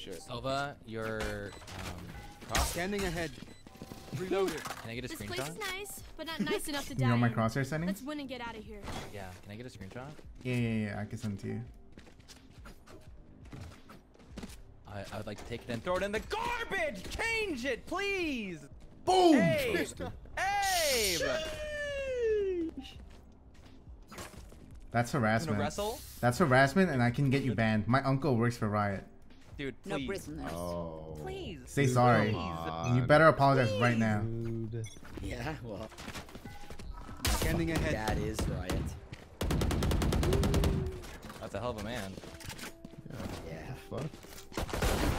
shit. Silva, your cross. Standing ahead. Reloaded. Can I get a This screenshot? place is nice, but not nice enough to die. You know my in. crosshair Let's settings? win and get out of here. Yeah. Can I get a screenshot? Yeah. I can send it to you. I would like to take it and throw it in the garbage. Change it, please. Boom! Abe. Abe. That's Gonna harassment. wrestle, That's harassment, and I can get you banned. My uncle works for Riot. dude. No Please. prisoners. Oh. Please. Say sorry. And you better apologize right now. Dude. Yeah, well, Standing ahead. that is riot. That's a hell of a man. Yeah. Yeah. Fuck.